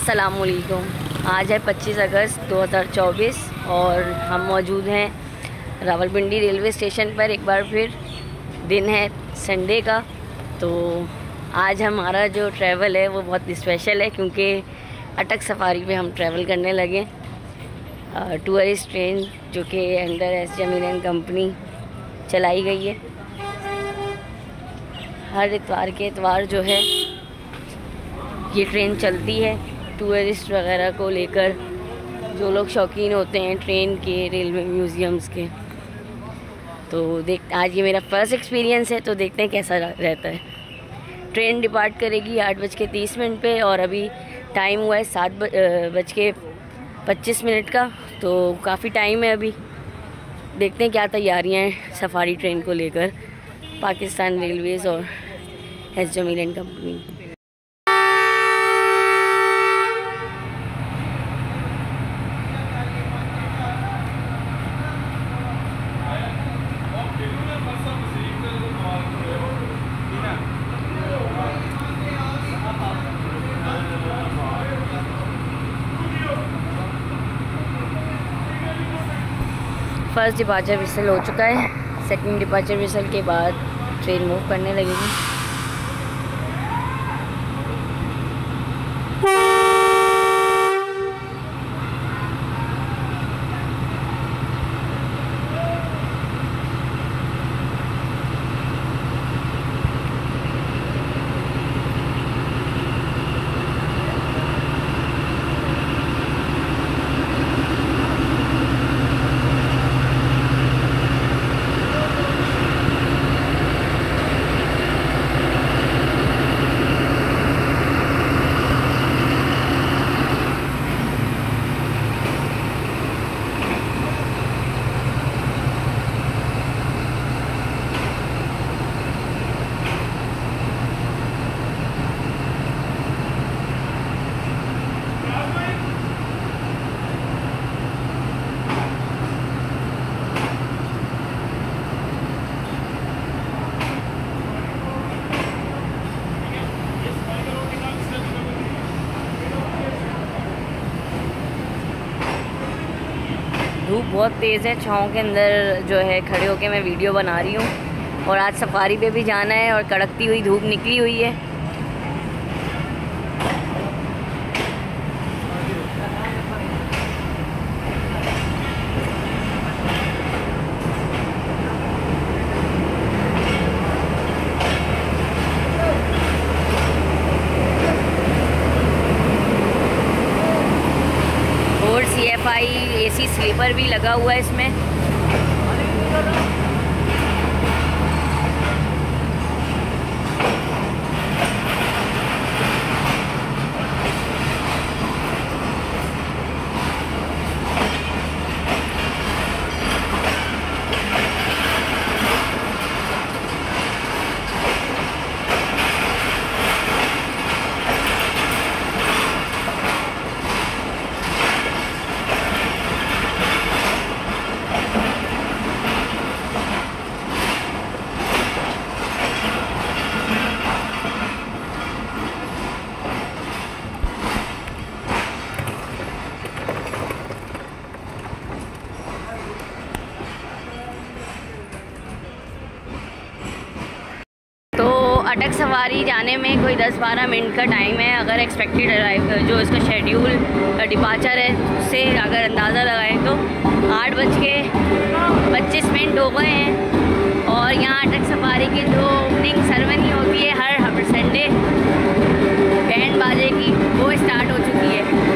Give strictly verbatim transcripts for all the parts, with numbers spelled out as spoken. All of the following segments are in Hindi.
अस्सलामुअलैकुम। आज है पच्चीस अगस्त दो हज़ार चौबीस और हम मौजूद हैं रावलपिंडी रेलवे स्टेशन पर। एक बार फिर दिन है संडे का, तो आज हमारा जो ट्रैवल है वो बहुत स्पेशल है क्योंकि अटक सफारी पे हम ट्रैवल करने लगे। टूरिस्ट ट्रेन जो कि अंडर एस जमीन कंपनी चलाई गई है। हर इतवार के इतवार जो है ये ट्रेन चलती है टूरिस्ट वगैरह को लेकर, जो लोग शौकीन होते हैं ट्रेन के, रेलवे म्यूज़ियम्स के। तो देख आज ये मेरा फर्स्ट एक्सपीरियंस है, तो देखते हैं कैसा रहता है। ट्रेन डिपार्ट करेगी आठ बज के तीस मिनट पे और अभी टाइम हुआ है सात बज के पच्चीस मिनट का, तो काफ़ी टाइम है अभी। देखते हैं क्या तैयारियां हैं सफारी ट्रेन को लेकर पाकिस्तान रेलवेज़ और एस जमीन कंपनी। फर्स्ट डिपार्चर विसल हो चुका है, सेकंड डिपार्चर विसल के बाद ट्रेन मूव करने लगेगी। धूप बहुत तेज़ है, छाँव के अंदर जो है खड़े होके मैं वीडियो बना रही हूँ। और आज सफारी पे भी जाना है और कड़कती हुई धूप निकली हुई है। C F I AC sleeper भी लगा हुआ है इसमें। अटक सवारी जाने में कोई दस बारह मिनट का टाइम है। अगर एक्सपेक्टेड अराइव जो इसका शेड्यूल डिपार्चर है उससे अगर अंदाज़ा लगाएं तो आठ बज के पच्चीस मिनट हो गए हैं। और यहाँ अटक सफारी की जो ओपनिंग सेरेमनी होती है हर हर संडे बैंड बाजे की, वो स्टार्ट हो चुकी है।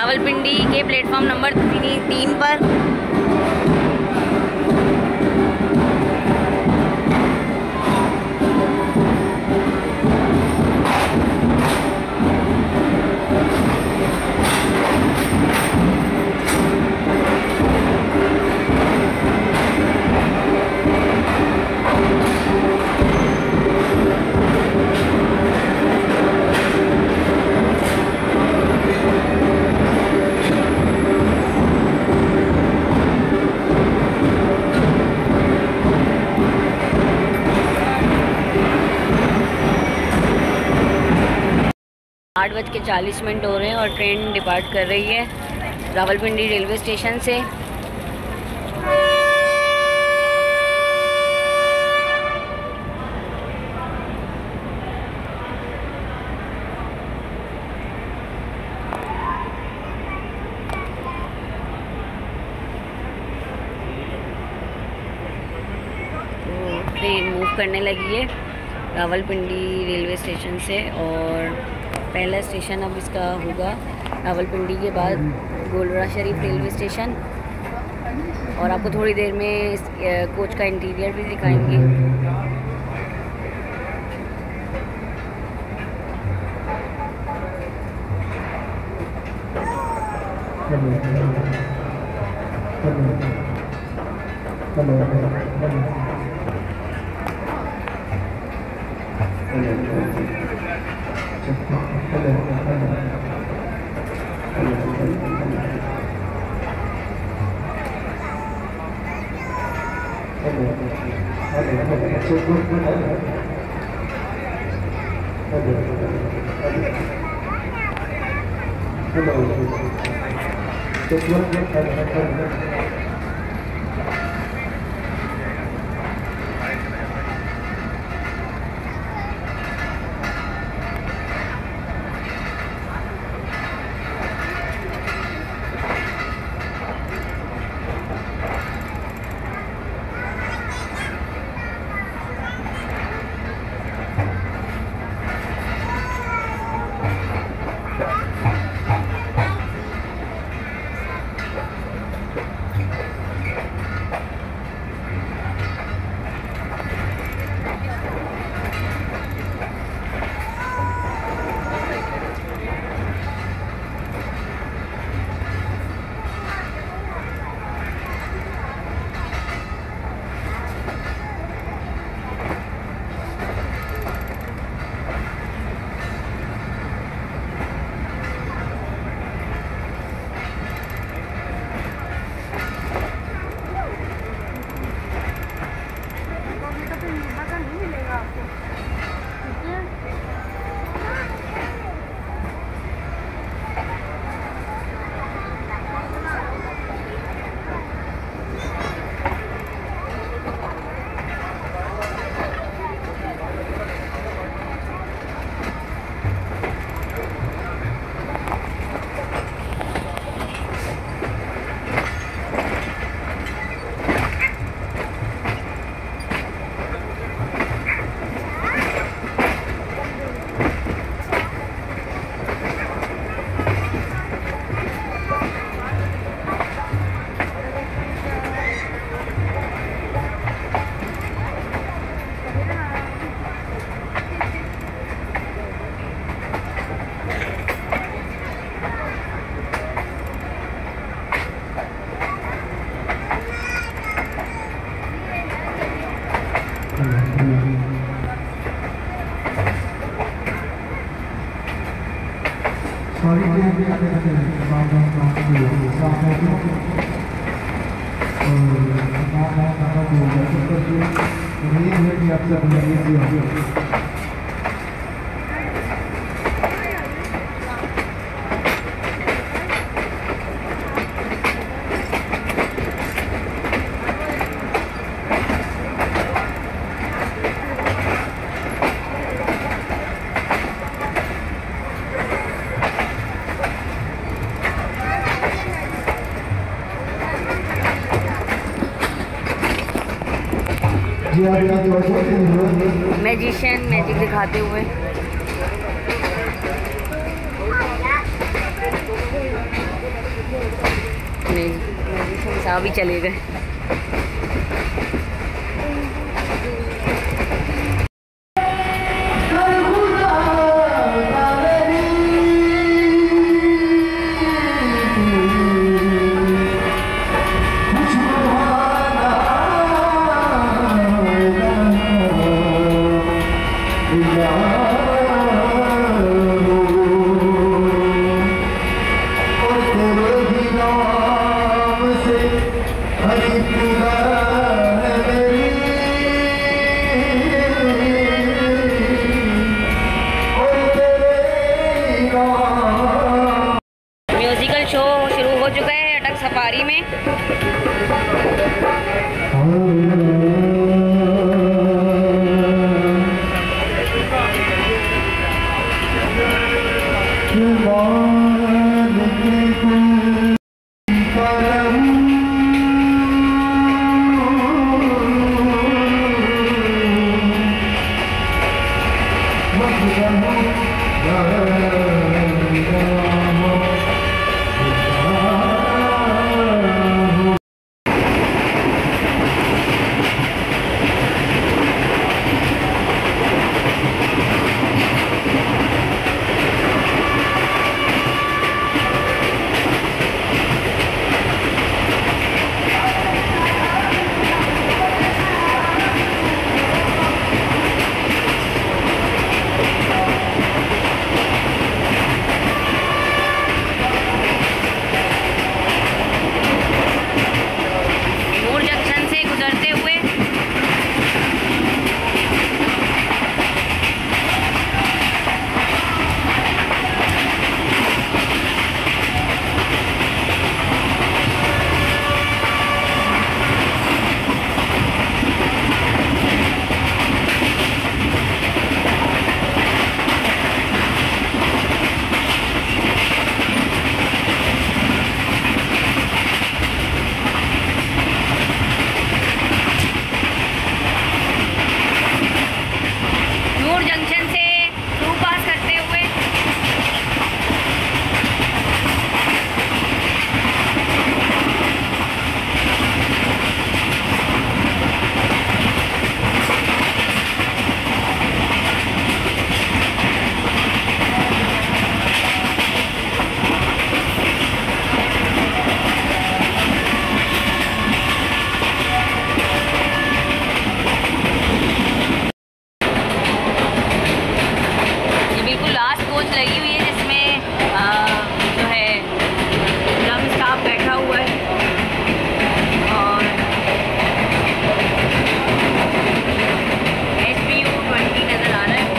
रावलपिंडी के प्लेटफॉर्म नंबर तीन पर। आठ बज के चालीस मिनट हो रहे हैं और ट्रेन डिपार्ट कर रही है रावलपिंडी रेलवे स्टेशन से। तो ट्रेन मूव करने लगी है रावलपिंडी रेलवे स्टेशन से और पहला स्टेशन अब इसका होगा रावलपिंडी के बाद गोलरा शरीफ रेलवे स्टेशन। और आपको थोड़ी देर में इस कोच का इंटीरियर भी दिखाएंगे। Sorry, I didn't get the background from you. So I'm going to now now now go. Because you really make me upset when I see you. Magician magic दिखाते हुए साहब भी चले गए। म्यूजिकल शो शुरू हो चुका है अटक सफारी में। लगी हुई है जिसमें आ, जो है ड्रम स्टाफ बैठा हुआ है और एच पी यू ट्वेंटी नज़र आ रहा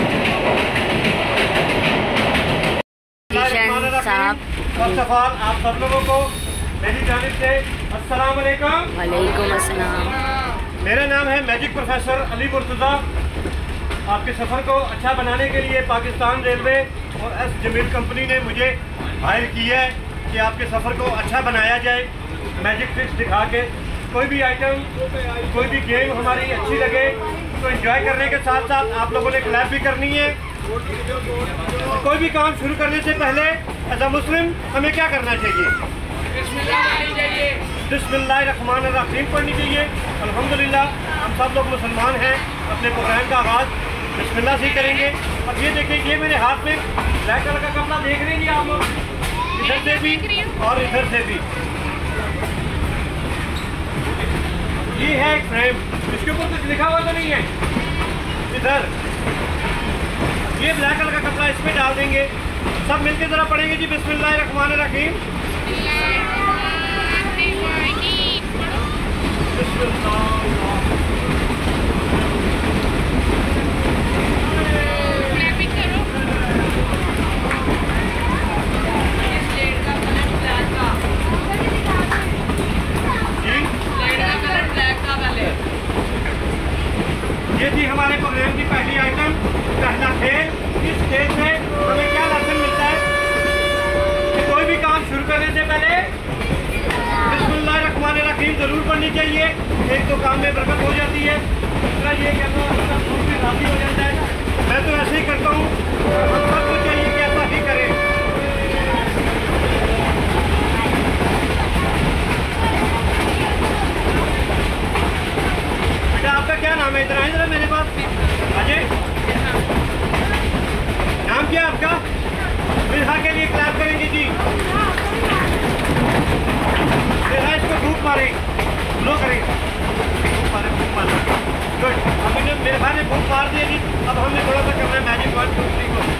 है। साहब आप सब लोगों को मेरी जानिब से अस्सलाम वालेकुम। वालेकुम अस्सलाम। मेरा नाम है मैजिक प्रोफेसर अली मुर्तज़ा। आपके सफ़र को अच्छा बनाने के लिए पाकिस्तान रेलवे और एस जमील कंपनी ने मुझे हायर किया है कि आपके सफ़र को अच्छा बनाया जाए मैजिक ट्रिक्स दिखा के। कोई भी आइटम कोई भी गेम हमारी अच्छी लगे तो एंजॉय करने के साथ साथ आप लोगों ने क्लैप भी करनी है। कोई भी काम शुरू करने से पहले एज अ मुस्लिम हमें क्या करना चाहिए? बिस्मिल्लाहिर्रहमानिर्रहीम पढ़नी चाहिए। अल्हम्दुलिल्लाह हम सब लोग मुसलमान हैं। अपने प्रोग्राम का आगाज़ बिस्मिल्लाह से ही करेंगे। अब ये देखिए, ये मेरे हाथ में ब्लैक कलर का कपड़ा देख रहे हैं आप लोग, इधर से भी और इधर से भी। ये है एक फ्रेम, इसके ऊपर कुछ लिखा हुआ तो नहीं है। इधर ये ब्लैक कलर का कपड़ा इसमें डाल देंगे। सब मिलके जरा पढ़ेंगे जी बिस्मिल्लाहिर्रहमानिर्रहीम। ये थी हमारे प्रोग्राम की पहली आइटम, पहला खेल। इस खेल से हमें क्या लेसन मिलता है कि कोई भी काम शुरू करने से पहले बिस्मिल्लाहिर्रहमानिर्रहीम जरूर पढ़नी चाहिए। एक तो काम में बरकत हो जाती है, दूसरा ये कहता हूँ राजी हो जाता है। मैं तो ऐसे ही करता हूँ, हम सबको चाहिए कि ऐसा ही करें। होगा। इधर आए जरा मेरे पास। अजय, नाम क्या आपका? मिर्हा के लिए क्लैप करेंगे जी। मिर्हा इसको धूप मारे, लो करें, धूप मारे, धूप मारे। गुड। अब इन्हें मेरे भाई ने धूप मार दिया जी। अब हमने थोड़ा सा करना है मैजिक वन टू थ्री को।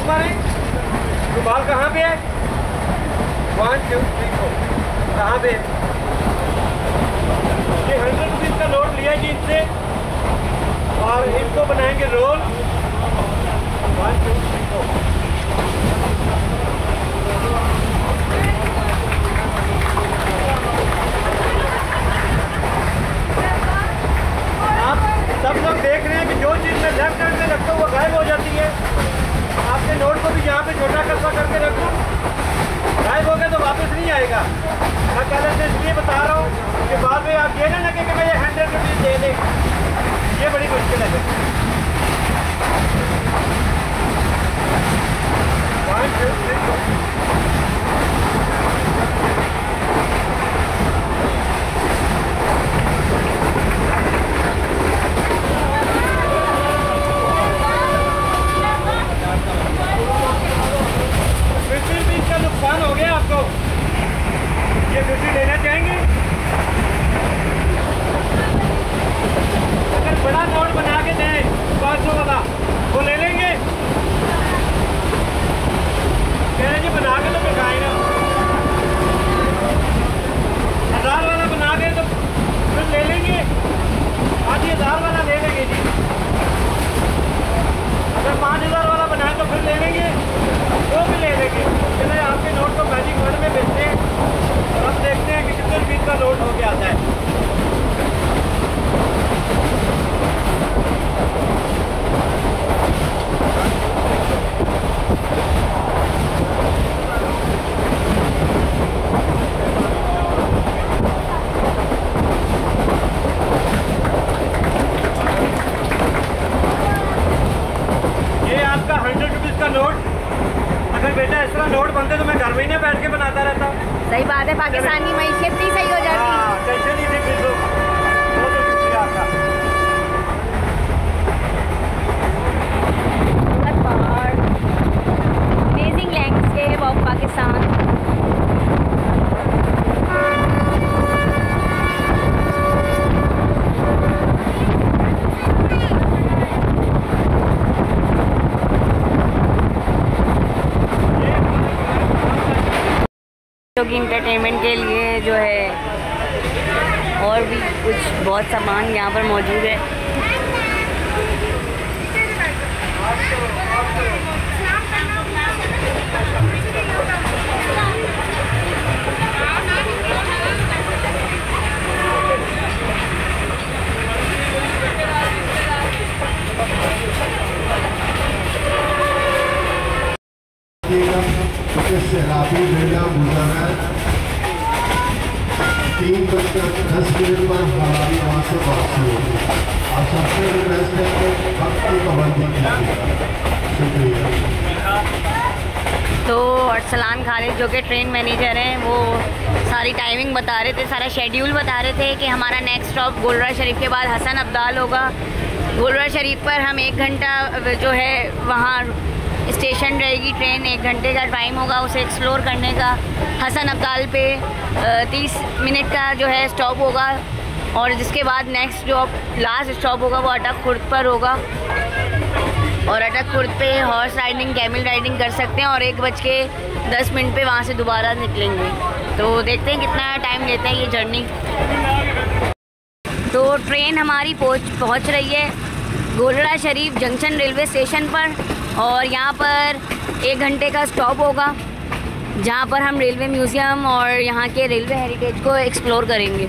मारें। तो बाल कहाँ पे है? One two three four. कहाँ पे? ये हंड्रेड रुपीज़ का नोट लिया जी इनसे और इनको बनाएंगे roll. One two three four. आप सब लोग देख रहे हैं कि जो चीज़ मैं लेफ्ट हैंड में रखता हूँ वो गायब हो जाती है। आपके नोट को भी यहाँ पे छोटा कस्बा करके रखूँ, गायब हो गया तो वापस नहीं आएगा। मैं पहले से इसलिए बता रहा हूँ कि बाद में आप ये ना लगे कि मैं ये हंड्रेड रुपीज़ दे दें, ये बड़ी मुश्किल है। One two three four. नुकसान हो गया आपको, ये फिफ्टी लेना चाहेंगे? अगर बड़ा नोट बना के दें पाँच सौ वाला वो ले लेंगे? कह रहे जी बना के तो बिकाए ना। हज़ार वाला बना के तो फिर ले लेंगे? आज ये हज़ार वाला ले लेंगे जी। अगर पाँच हज़ार वाला बनाए तो फिर ले लेंगे, वो भी ले लेंगे। चले आपके नोट को मैजिक वर्ड में बेचते हैं और अब देखते हैं कि कितने रुपीज़ का नोट होके आता है। ये आपका हंड्रेड रुपीज़ का नोट। अगर बेटा इस तरह नोट बनते तो मैं घर में ही ना बैठ के बनाता रहता। सही बात है, पाकिस्तानी मईशत भी सही हो जाती। हाँ, टेंशन ही नहीं। बिल्कुल बहुत शुक्रिया आपका। Amazing landscape of Pakistan. की इंटरटेनमेंट के लिए जो है और भी कुछ बहुत सामान यहाँ पर मौजूद है। सैलाबी मेला गुजरा तीन बजकर दस मिनट पर हमारी वहाँ से वापसी होगी। आप सबसे रिक्वेस्ट है कि वक्त की पाबंदी कीजिए। शुक्रिया। तो अरसलान खालिद जो कि ट्रेन मैनेजर हैं वो सारी टाइमिंग बता रहे थे, सारा शेड्यूल बता रहे थे कि हमारा नेक्स्ट स्टॉप गोलरा शरीफ के बाद हसन अब्दाल होगा। गोलरा शरीफ पर हम एक घंटा जो है वहाँ स्टेशन रहेगी ट्रेन, एक घंटे का टाइम होगा उसे एक्सप्लोर करने का। हसन अब्दाल पे तीस मिनट का जो है स्टॉप होगा और जिसके बाद नेक्स्ट जो लास्ट स्टॉप होगा वो अटक खुर्द पर होगा। और अटक खुर्द पे हॉर्स राइडिंग, कैमल राइडिंग कर सकते हैं और एक बज के दस मिनट पे वहाँ से दोबारा निकलेंगे। तो देखते हैं कितना टाइम लेता है ये जर्नी। तो ट्रेन हमारी पहुँच पहुँच रही है Golra Sharif junction railway station पर और यहाँ पर एक घंटे का स्टॉप होगा जहाँ पर हम रेलवे म्यूज़ियम और यहाँ के रेलवे हेरिटेज को एक्सप्लोर करेंगे।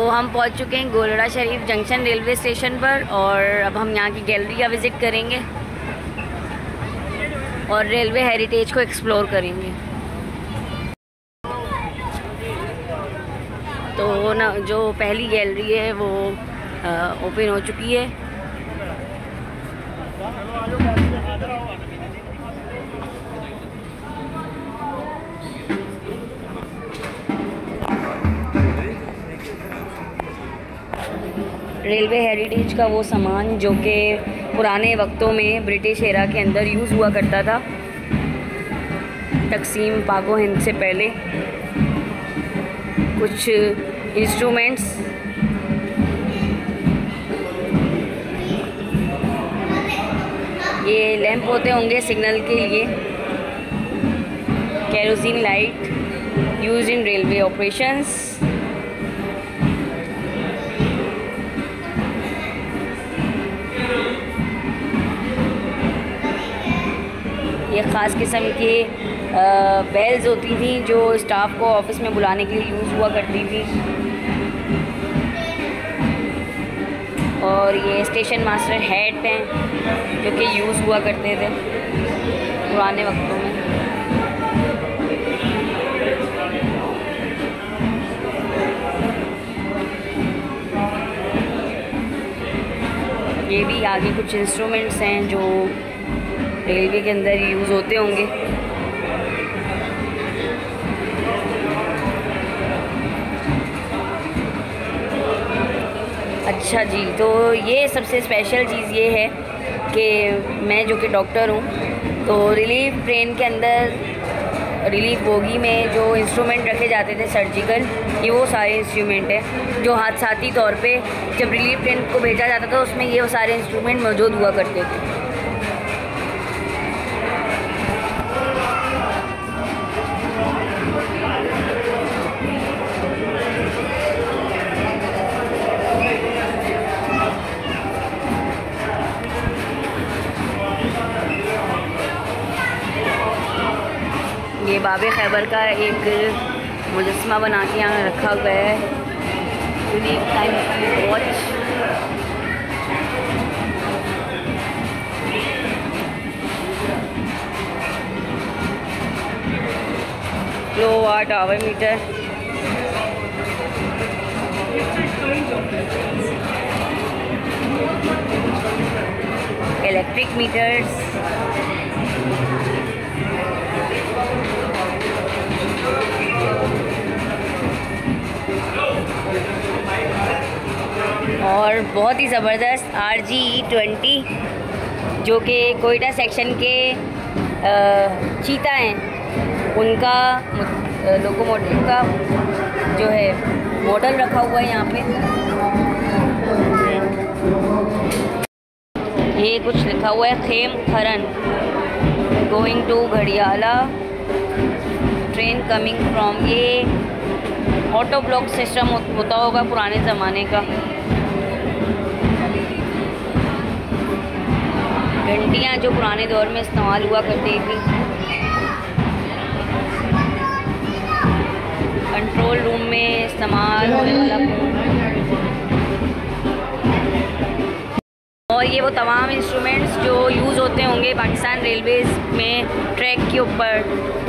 हम पहुंच चुके हैं Golra Sharif junction railway station पर और अब हम यहाँ की गैलरी का विज़िट करेंगे और रेलवे हेरिटेज को एक्सप्लोर करेंगे। तो ना जो पहली गैलरी है वो ओपन हो चुकी है। रेलवे हेरिटेज का वो सामान जो कि पुराने वक्तों में ब्रिटिश एरा के अंदर यूज़ हुआ करता था, तकसीम पाको हिंद से पहले, कुछ इंस्ट्रूमेंट्स, ये लैंप होते होंगे सिग्नल के लिए, kerosene light use in railway operations. ये ख़ास किस्म की बेल्स होती थी जो स्टाफ को ऑफिस में बुलाने के लिए यूज़ हुआ करती थी। और ये स्टेशन मास्टर हैट हैं जो कि यूज़ हुआ करते थे पुराने वक्तों में। ये भी आगे कुछ इंस्ट्रूमेंट्स हैं जो रेलवे के अंदर यूज़ होते होंगे। अच्छा जी, तो ये सबसे स्पेशल चीज़ ये है कि मैं जो कि डॉक्टर हूँ, तो रिलीफ ट्रेन के अंदर रिलीफ बोगी में जो इंस्ट्रूमेंट रखे जाते थे सर्जिकल, ये वो सारे इंस्ट्रूमेंट हैं जो हादसाती तौर पे जब रिलीफ ट्रेन को भेजा जाता था उसमें ये वो सारे इंस्ट्रूमेंट मौजूद हुआ करते थे। ये बाबे खैबर का एक मुजस्समा बना के यहाँ रखा गया है, unique time watch. Kilo watt hour meter, electric meters, और बहुत ही ज़बरदस्त आर जी ट्वेंटी जो कि कोयटा सेक्शन के चीता हैं, उनका लोकोमोटिव का जो है मॉडल रखा हुआ है यहाँ पे। ये कुछ लिखा हुआ है खेम खरन गोइंग टू घड़ियाला, ट्रेन कमिंग फ्रॉम। ये ऑटो ब्लॉक सिस्टम होता होगा पुराने ज़माने का। घंटियाँ जो पुराने दौर में इस्तेमाल हुआ करती थी। कंट्रोल रूम में इस्तेमाल होने वाला फोन। और ये वो तमाम इंस्ट्रूमेंट्स जो यूज़ होते होंगे पाकिस्तान रेलवेज़ में ट्रैक के ऊपर।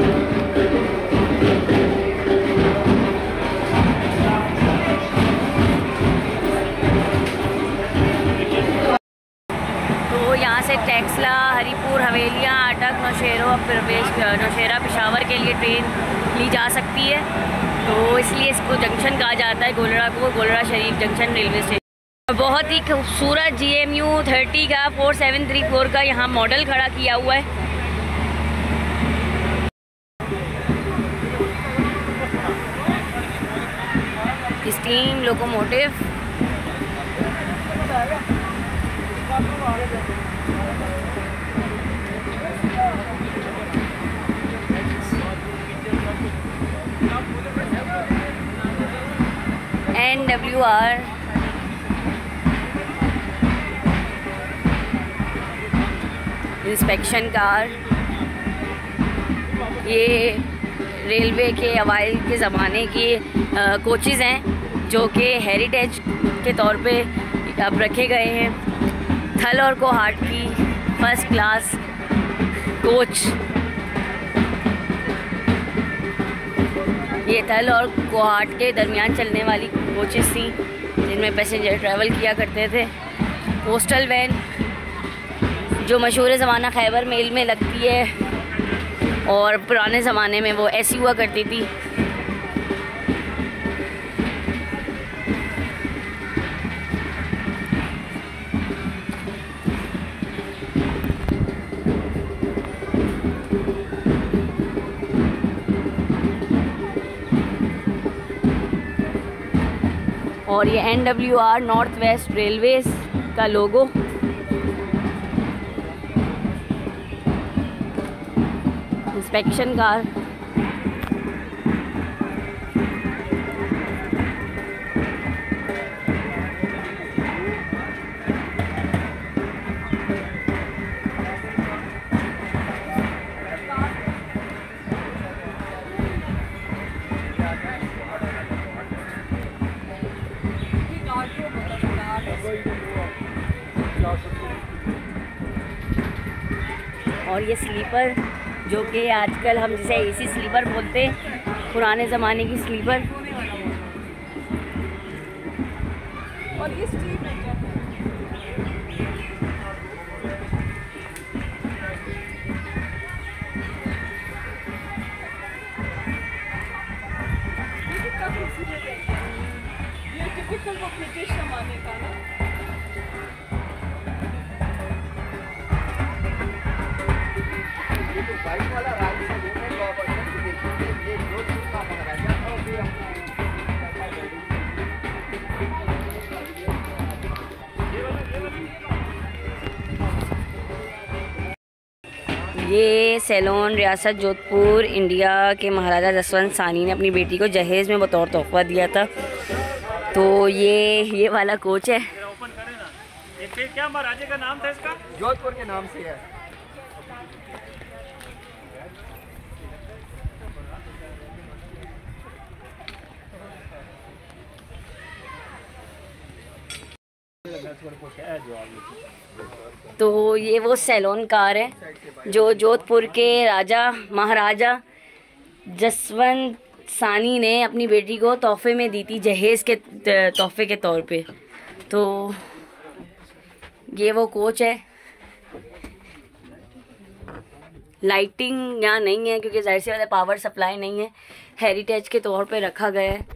तो यहाँ से टेक्सला, हरीपुर, हवेलियाँ, अटक, नौशेरा, प्रवेश नौशेरा पेशावर के लिए ट्रेन ली जा सकती है। तो इसलिए इसको जंक्शन कहा जाता है, गोलड़ा को Golra Sharif junction railway station. बहुत ही खूबसूरत जी एम यू थर्टी का फोर सेवन थ्री फोर का यहाँ मॉडल खड़ा किया हुआ है। Steam locomotive, N W R, inspection car. ये रेलवे के अवाइल के ज़माने की कोचेज़ हैं जो कि हेरिटेज के तौर पे अब रखे गए हैं। थल और कोहाट की फर्स्ट क्लास कोच, ये थल और कोहाट के दरमियान चलने वाली कोचेस थी जिनमें पैसेंजर ट्रैवल किया करते थे। पोस्टल वैन जो मशहूर ज़माना खैबर मेल में लगती है और पुराने ज़माने में वो ऐसी हुआ करती थी। और ये N W R north west railways का लोगो। इंस्पेक्शन कार, और ये स्लीपर जो कि आजकल हम जिसे एसी स्लीपर बोलते हैं, पुराने ज़माने की स्लीपर। और ये टिपिकल वो ब्रिटिश ज़माने का ना। बाइक वाला राइड से देखने को अपॉर्चुनिटी देखिए, ये जोधपुर का महाराजा और भी हम ये सैलून रियासत जोधपुर इंडिया के महाराजा जसवंत सानी ने अपनी बेटी को जहेज़ में बतौर तोहफा दिया था। तो ये ये वाला कोच है। क्या महाराजे का नाम था इसका? जोधपुर के नाम से है। तो ये वो सैलून कार है जो जोधपुर के राजा महाराजा जसवंत सानी ने अपनी बेटी को तोहफे में दी थी, जहेज़ के तोहफे के तौर पे। तो ये वो कोच है। लाइटिंग यहाँ नहीं है क्योंकि जाहिर सी बात है पावर सप्लाई नहीं है, हेरिटेज के तौर पे रखा गया है।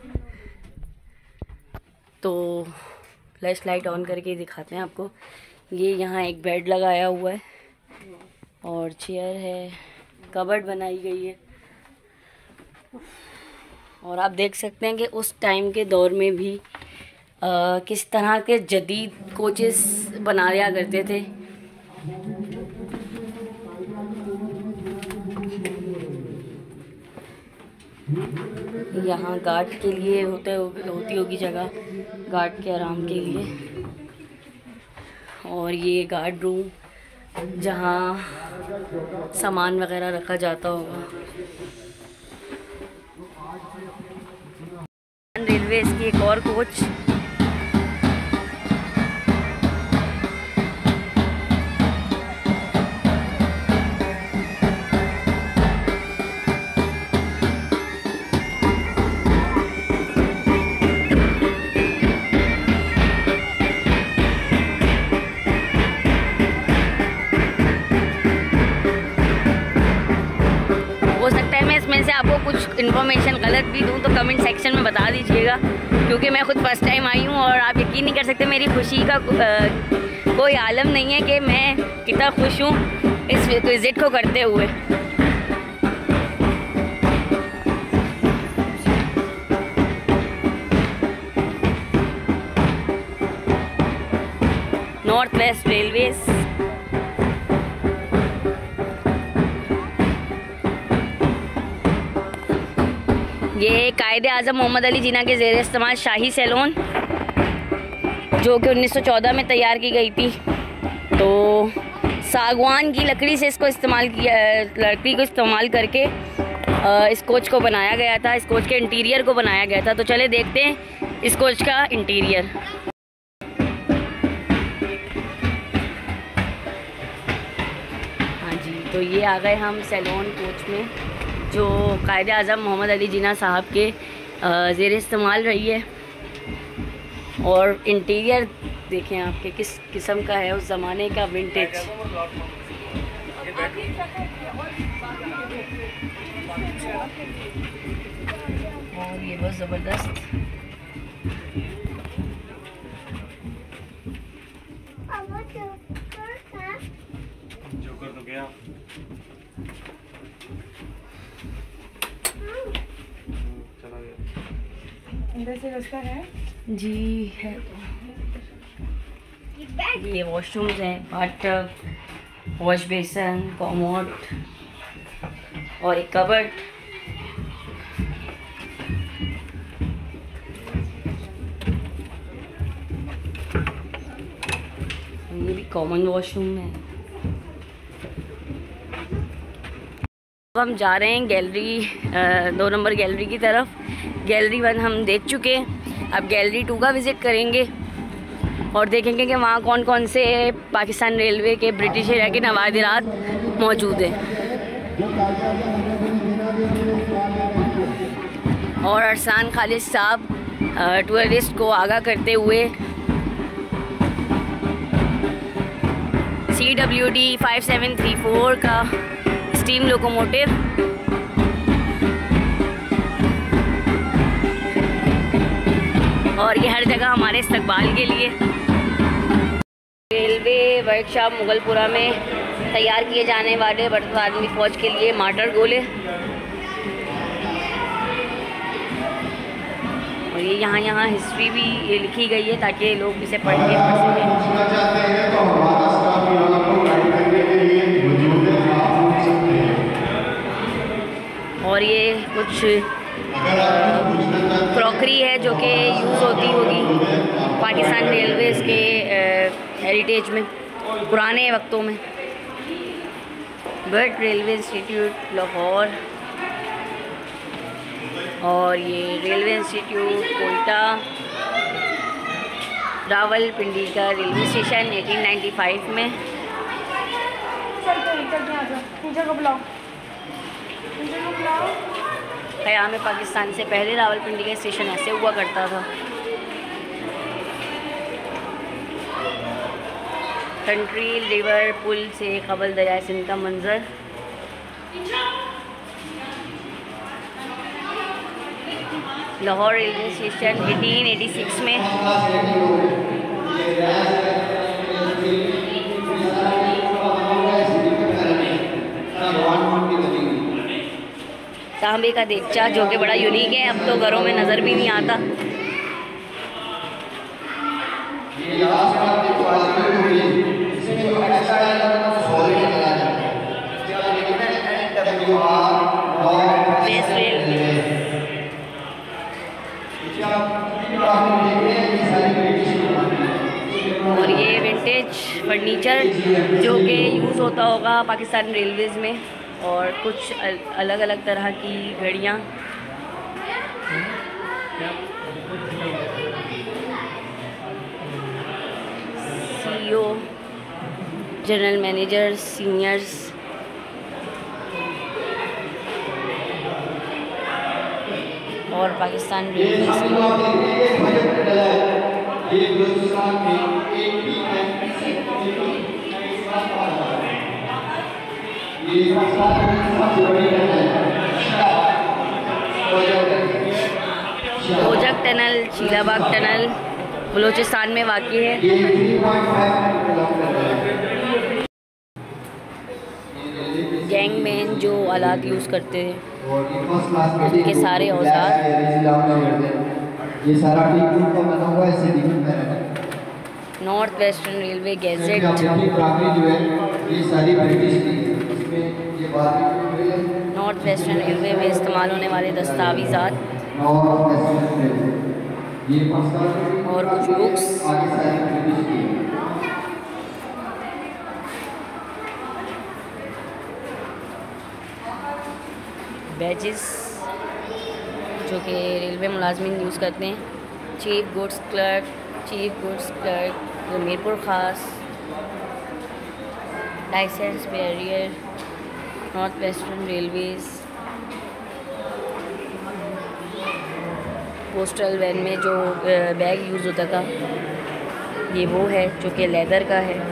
तो फ्लैश लाइट ऑन करके दिखाते हैं आपको। ये यहाँ एक बेड लगाया हुआ है और चेयर है, कबर्ड बनाई गई है। और आप देख सकते हैं कि उस टाइम के दौर में भी आ, किस तरह के जदीद कोचेस बनाया करते थे। यहाँ गार्ड के लिए होते होती होगी जगह, गार्ड के आराम के लिए। और ये गार्ड रूम जहाँ सामान वगैरह रखा जाता होगा। रेलवे की एक और कोच से आपको कुछ इन्फॉर्मेशन गलत भी दूँ तो कमेंट सेक्शन में बता दीजिएगा, क्योंकि मैं खुद फर्स्ट टाइम आई हूँ और आप यकीन नहीं कर सकते मेरी खुशी का आ, कोई आलम नहीं है कि मैं कितना खुश हूँ इस विज़िट को करते हुए। नॉर्थ वेस्ट रेलवेज ये कायदे आज़म मोहम्मद अली जिन्ना के ज़ेर इस्तेमाल शाही सैलून जो कि उन्नीस सौ चौदह में तैयार की गई थी। तो सागवान की लकड़ी से इसको इस्तेमाल किया लकड़ी को इस्तेमाल करके इस कोच को बनाया गया था, इस कोच के इंटीरियर को बनाया गया था। तो चले देखते हैं इस कोच का इंटीरियर। हाँ जी, तो ये आ गए हम सैलोन कोच में, जो कायदे आज़म मोहम्मद अली जिन्ना साहब के ज़ेर इस्तेमाल रही है। और इंटीरियर देखें आपके किस किस्म का है, उस ज़माने का विंटेज। और ये बहुत ज़बरदस्त। जोकर तो गया। चला गया। अंदर से रास्ता है जी है। ये वॉशरूम्स हैं, बाथटब, वॉश बेसन, कॉमोड और एक कबर्ड। ये भी कॉमन वॉशरूम है। अब हम जा रहे हैं गैलरी, दो नंबर गैलरी की तरफ। गैलरी वन हम देख चुके हैं, अब गैलरी टू का विज़िट करेंगे और देखेंगे कि वहाँ कौन कौन से पाकिस्तान रेलवे के ब्रिटिश एरा के नवादिरात मौजूद हैं। और अरसान खालिद साहब टूरिस्ट को आगाह करते हुए C W D five seven three four का स्टीम लोकोमोटिव और ये हर जगह हमारे इस्तकबाल के लिए। रेलवे वर्कशॉप मुगलपुरा में तैयार किए जाने वाले बरतानवी फ़ौज के लिए मार्टर गोले। और ये यहाँ यहाँ हिस्ट्री भी लिखी गई है ताकि लोग इसे पढ़ के पढ़ सकें। और ये कुछ क्रॉकरी है जो कि यूज़ होती होगी पाकिस्तान रेलवेज़ के हेरिटेज में पुराने वक्तों में। बट रेलवे इंस्टीट्यूट लाहौर और ये रेलवे इंस्टीट्यूट कोयटा रावलपिंडी का रेलवे स्टेशन अठारह सौ पचानवे में। क़याम पाकिस्तान से पहले रावलपिंडी का स्टेशन ऐसे हुआ करता था। कंट्री रिवर पुल से कबल दरिया सिंध का मंजर। लाहौर रेलवे स्टेशन अठारह सौ छियासी में। तांबे का देगचा जो कि बड़ा यूनिक है, अब तो घरों में नज़र भी नहीं आता। और ये विंटेज फर्नीचर जो कि यूज़ होता होगा पाकिस्तान रेलवेज़ में। और कुछ अल, अलग अलग तरह की घड़ियाँ। CEO, general manager, seniors. और पाकिस्तान रेलवेज़ रोजक टनल, शीलाबाग टनल बलूचिस्तान में वाक़ई है। गैंगमैन जो आलात यूज़ करते हैं उनके सारे औजार। ये सारा टीम का बना हुआ है सिटीजन में। नॉर्थ वेस्टर्न रेलवे गैजेट जो है ये सारी ब्रिटिश थी, इसमें ये बात नॉर्थ वेस्टर्न रेलवे में इस्तेमाल होने वाले दस्तावेज़ात नॉर्थ वेस्टर्न रेलवे ये पाकिस्तान और कुछ बुक्स। आगे सारी ब्रिटिश की। बैजेस जो कि रेलवे मुलाजमीन यूज़ करते हैं, chief goods clerk, chief goods clerk Mirpur Khas, license barrier, north western railways. Postal van में जो बैग यूज़ होता था ये वो है जो कि लेदर का है।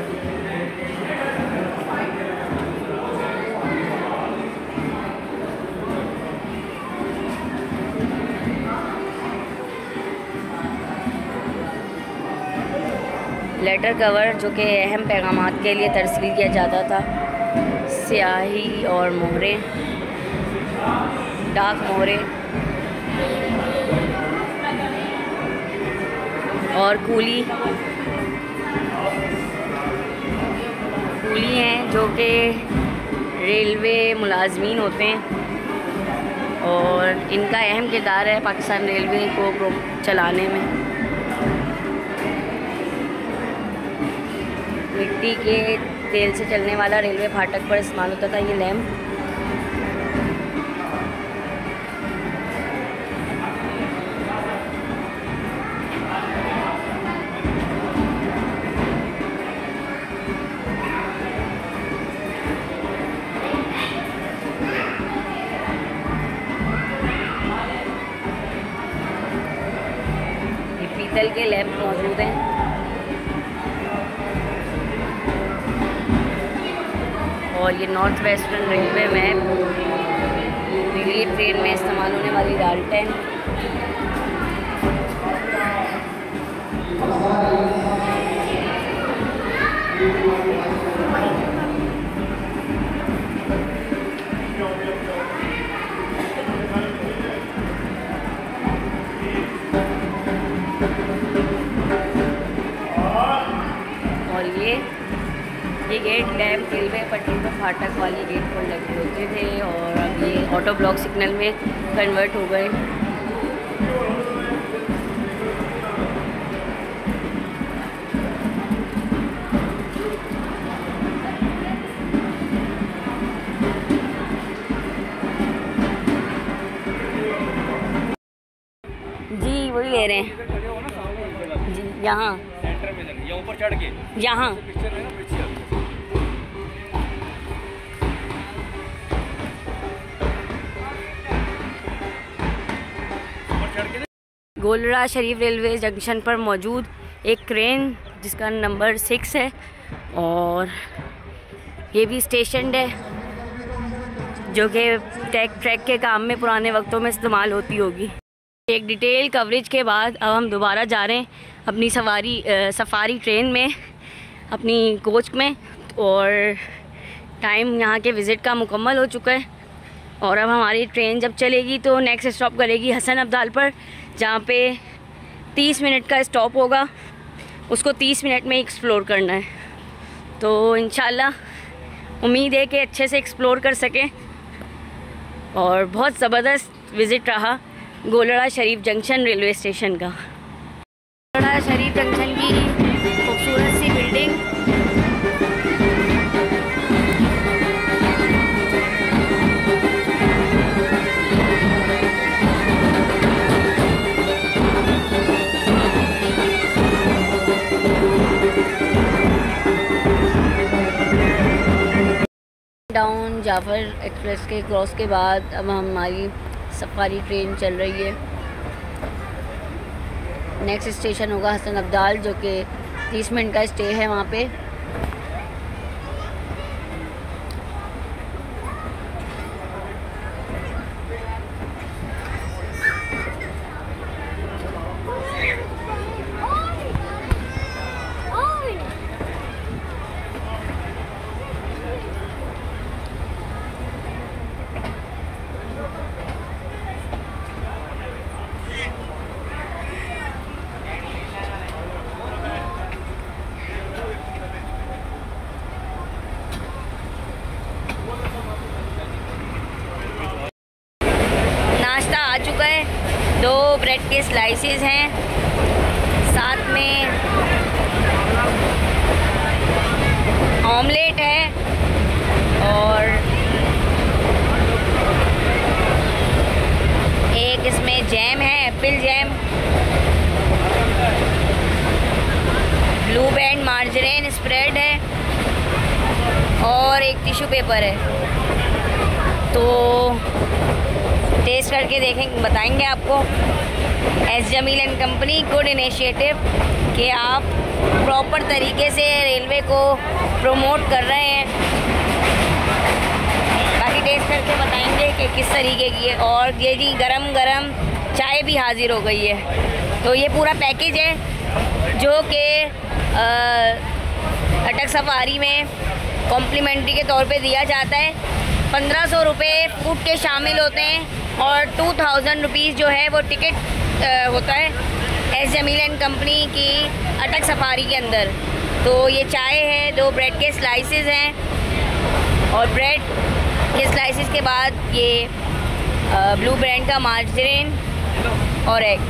लेटर कवर जो कि अहम पैगामात के लिए तरसील किया जाता था। स्याही और मोहरे, डाक मोहरे और कूली कूली हैं जो कि रेलवे मुलाजमीन होते हैं और इनका अहम किरदार है पाकिस्तान रेलवे को चलाने में। मिट्टी के तेल से चलने वाला रेलवे फाटक पर इस्तेमाल होता था ये लैम्प। ये पीतल के लैम्प मौजूद हैं। और ये north western railway map, Delhi train में इस्तेमाल होने वाली लालटेन। और ये ये गेट लैम्प रेलवे पटरी पर फाटक वाली गेट पर लगे होते थे और अब ये ऑटो ब्लॉक सिग्नल में कन्वर्ट हो गए। जी वही ले रहे हैं जी, यहाँ ऊपर चढ़ के यहाँ गोलरा शरीफ रेलवे जंक्शन पर मौजूद एक क्रेन जिसका नंबर सिक्स है और ये भी स्टेशन है जो कि टैक ट्रैक के काम में पुराने वक्तों में इस्तेमाल होती होगी। एक डिटेल कवरेज के बाद अब हम दोबारा जा रहे हैं अपनी सवारी आ, सफारी ट्रेन में, अपनी कोच में। और टाइम यहाँ के विज़िट का मुकम्मल हो चुका है और अब हमारी ट्रेन जब चलेगी तो नेक्स्ट स्टॉप करेगी हसन अब्दाल पर, जहाँ पे तीस मिनट का स्टॉप होगा। उसको तीस मिनट में एक्सप्लोर करना है। तो इंशाल्लाह उम्मीद है कि अच्छे से एक्सप्लोर कर सकें। और बहुत ज़बरदस्त विज़िट रहा Golra Sharif junction railway station का। गोलरा शरीफ जंक्शन की खूबसूरत सी बिल्डिंग, डाउन जाफर एक्सप्रेस के क्रॉस के बाद अब हमारी सफारी ट्रेन चल रही है। नेक्स्ट स्टेशन होगा हसन अब्दाल जो कि तीस मिनट का स्टे है वहाँ पे। दो ब्रेड के स्लाइसेस हैं, साथ में ऑमलेट है और एक इसमें जैम है, एप्पल जैम। टिश्यू पेपर है, तो टेस्ट करके देखें, बताएंगे आपको। S Jamil and company, good initiative कि आप प्रॉपर तरीके से रेलवे को प्रमोट कर रहे हैं। बाकी टेस्ट करके बताएंगे कि किस तरीके की है। और ये जी गरम गरम चाय भी हाजिर हो गई है। तो ये पूरा पैकेज है जो कि अटक सफारी में कॉम्प्लीमेंट्री के तौर पे दिया जाता है। पंद्रह सौ रुपये फूड के शामिल होते हैं और टू थाउजेंड रुपीज़ जो है वो टिकट होता है एस जमील एंड कंपनी की अटक सफारी के अंदर। तो ये चाय है, दो ब्रेड के स्लाइसेस हैं और ब्रेड के स्लाइसेस के बाद ये ब्लू ब्रांड का मार्जरीन और एग।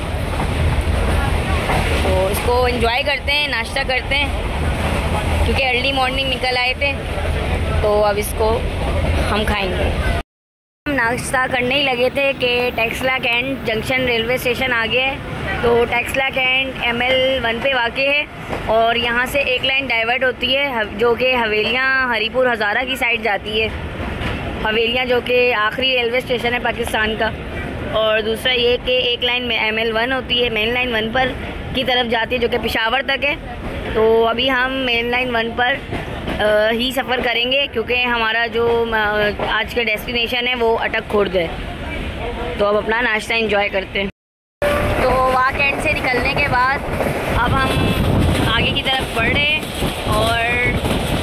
तो इसको एंजॉय करते हैं, नाश्ता करते हैं, क्योंकि अर्ली मॉर्निंग निकल आए थे, तो अब इसको हम खाएंगे। हम नाश्ता करने ही लगे थे कि Taxila cantt junction railway station आ गया है। तो Taxila cantt M L one पे वाक़ है और यहाँ से एक लाइन डाइवर्ट होती है जो कि हवेलियाँ हरीपुर हज़ारा की साइड जाती है। हवेलियाँ जो कि आखिरी रेलवे स्टेशन है पाकिस्तान का। और दूसरा ये कि एक लाइन में एम एल वन होती है, मेन लाइन वन पर की तरफ जाती है जो कि पेशावर तक है। तो अभी हम मेन लाइन वन पर आ, ही सफ़र करेंगे, क्योंकि हमारा जो आज का डेस्टिनेशन है वो अटक खुर्द है। तो अब अपना नाश्ता एंजॉय करते हैं। तो वहाँ कैंट से निकलने के बाद अब हम आगे की तरफ बढ़ रहे हैं और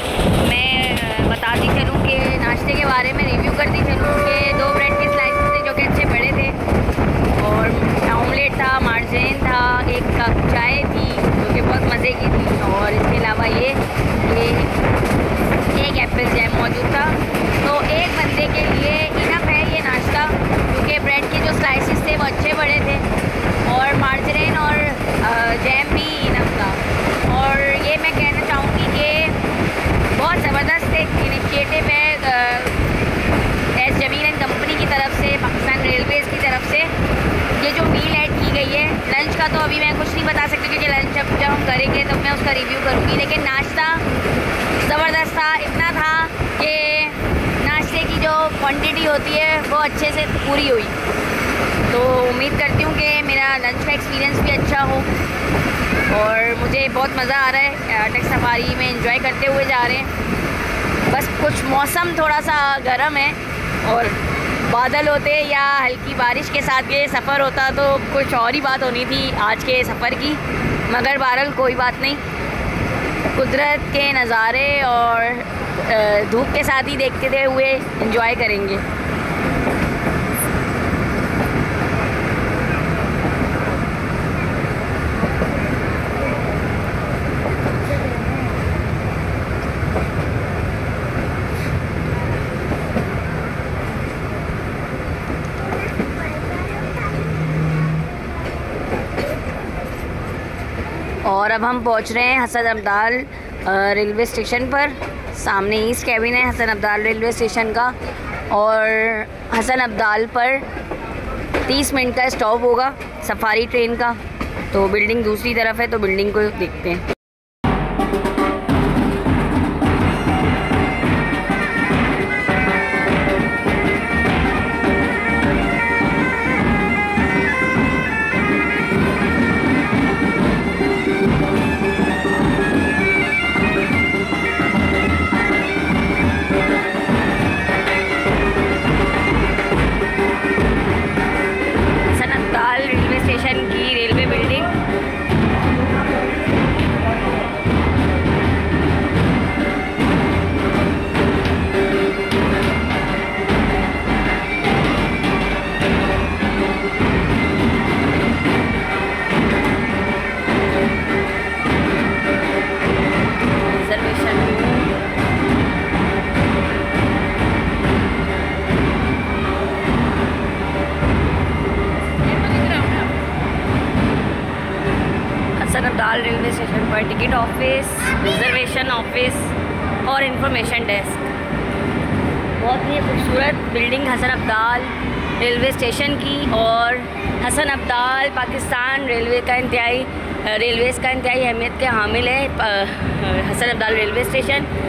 मैं बताती चलूँ कि नाश्ते के बारे में रिव्यू करती चलूँ कि दो ब्रेड के स्लाइसेस थे जो कि अच्छे बड़े थे और ऑमलेट था, मार्जरीन था, एक कप चाय थी जो कि बहुत मज़े की थी और इसके अलावा ये ये एक एप्पल जैम मौजूद था। तो एक बंदे के लिए इनफ है ये नाश्ता, क्योंकि ब्रेड के जो स्लाइसेस थे वो अच्छे बड़े थे और मार्जरीन और जैम भी इनफ था। और ये मैं कहना चाहूँगी कि बहुत ज़बरदस्त एक इनिशिएटिव है एस जमील एंड कंपनी की तरफ से, पाकिस्तान रेलवेज़ की तरफ से ये जो मील ऐड की गई है। लंच का तो अभी मैं कुछ नहीं बता सकती, क्योंकि लंच जब जब हम करेंगे तो मैं उसका रिव्यू करूँगी, लेकिन नाश्ता ज़बरदस्त था। इतना था कि नाश्ते की जो क्वांटिटी होती है वो अच्छे से पूरी हुई। तो उम्मीद करती हूँ कि मेरा लंच का एक्सपीरियंस भी अच्छा हो और मुझे बहुत मज़ा आ रहा है। अटक सफारी में एंजॉय करते हुए जा रहे हैं। बस कुछ मौसम थोड़ा सा गर्म है और बादल होते या हल्की बारिश के साथ ये सफ़र होता तो कुछ और ही बात होनी थी आज के सफ़र की, मगर बहरहाल कोई बात नहीं। कुदरत के नज़ारे और धूप के साथ ही देखते हुए एंजॉय करेंगे। और अब हम पहुंच रहे हैं हसन अब्दाल रेलवे स्टेशन पर। सामने ईस्ट कैबिन है हसन अब्दाल रेलवे स्टेशन का और हसन अब्दाल पर तीस मिनट का स्टॉप होगा सफारी ट्रेन का। तो बिल्डिंग दूसरी तरफ है, तो बिल्डिंग को देखते हैं। अब्दाल रेलवे स्टेशन पर टिकट ऑफिस, रिजर्वेशन ऑफिस और इंफॉर्मेशन डेस्क। बहुत ही खूबसूरत building Hassan Abdal railway station की। और हसन अब्दाल पाकिस्तान रेलवे का इंतहाई रेलवेज़ का इंतहाई अहमियत के हामिल है हसन अब्दाल रेलवे स्टेशन।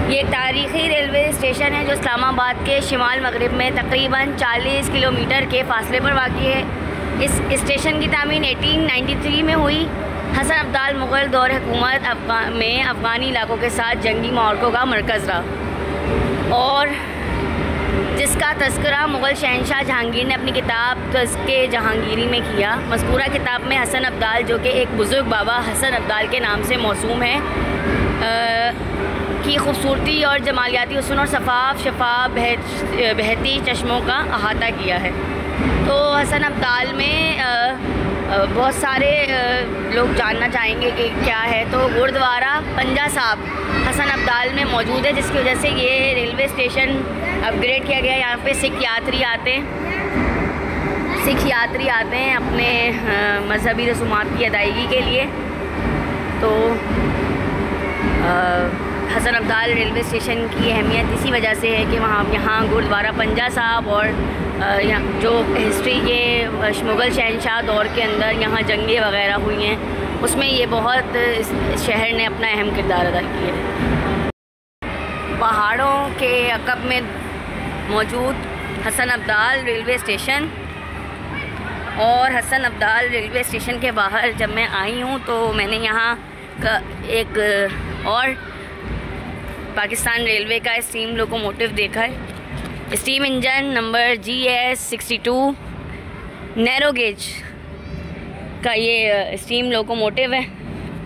ये एक तारीख़ी रेलवे स्टेशन है जो इस्लामाबाद के शिमाल मगरिब में तकरीबन चालीस किलोमीटर के फासले पर वाक़ई है। इस स्टेशन की तामीर अठारह सौ तिरानवे में हुई। हसन अब्दाल मुग़ल दौर हुकूमत अफ़गान में अफ़गानी इलाकों के साथ जंगी मारकों का मरकज़ रहा और जिसका तज़किरा मुग़ल शहनशाह जहांगीर ने अपनी किताब तज़के जहांगीरी में किया। मज़कूरा किताब में हसन अब्दाल, जो कि एक बुज़ुर्ग बाबा हसन अब्दाल के नाम से मौसूम है, आ, की खूबसूरती और जमालियाती हुस्न और सफ़ाफ शफाफ बह, बहती चश्मों का अहाता किया है। तो हसन अब्दाल में आ, आ, बहुत सारे आ, लोग जानना चाहेंगे कि क्या है। तो गुरुद्वारा पंजा साहब हसन अब्दाल में मौजूद है, जिसकी वजह से ये रेलवे स्टेशन अपग्रेड किया गया। यहाँ पे सिख यात्री आते हैं सिख यात्री आते हैं अपने मजहबी रसूमात की अदायगी के लिए। तो आ, हसन अब्दाल रेलवे स्टेशन की अहमियत इसी वजह से है कि वहाँ यहाँ गुरुद्वारा पंजा साहब और यहाँ जो हिस्ट्री के मुग़ल शहनशाह दौर के अंदर यहाँ जंगें वगैरह हुई हैं, उसमें ये बहुत इस शहर ने अपना अहम किरदार अदा किया है। पहाड़ों के अक़ब में मौजूद हसन अब्दाल रेलवे स्टेशन और हसन अब्दाल रेलवे स्टेशन के बाहर जब मैं आई हूँ तो मैंने यहाँ का एक और पाकिस्तान रेलवे का स्टीम लोकोमोटिव देखा है। Steam engine number G S sixty two narrow gauge का ये स्टीम लोकोमोटिव है।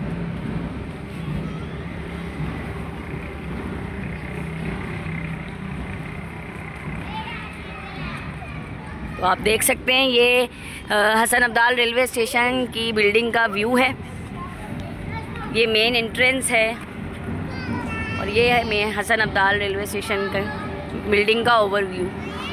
तो आप देख सकते हैं ये हसन अब्दाल रेलवे स्टेशन की बिल्डिंग का व्यू है। ये मेन एंट्रेंस है और ये है मैं हसन अब्दाल रेलवे स्टेशन का बिल्डिंग का overview.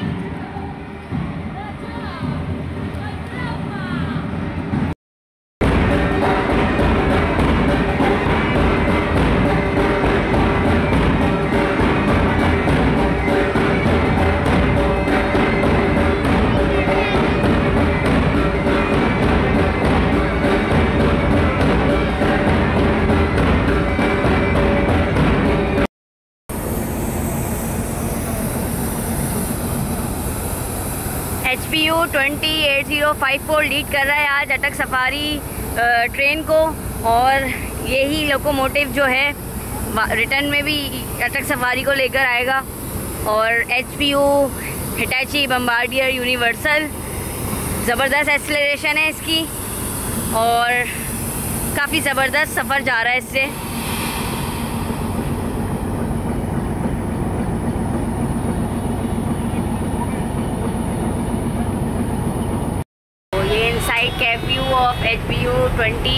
H P U twenty eight zero five four lead कर रहा है आज अटक सफारी ट्रेन को और यही लोकोमोटिव जो है रिटर्न में भी अटक सफारी को लेकर आएगा। और H P U Hitachi Bombardier universal ज़बरदस्त एक्सेलरेशन है इसकी और काफ़ी ज़बरदस्त सफ़र जा रहा है इससे। Cab view of H P U twenty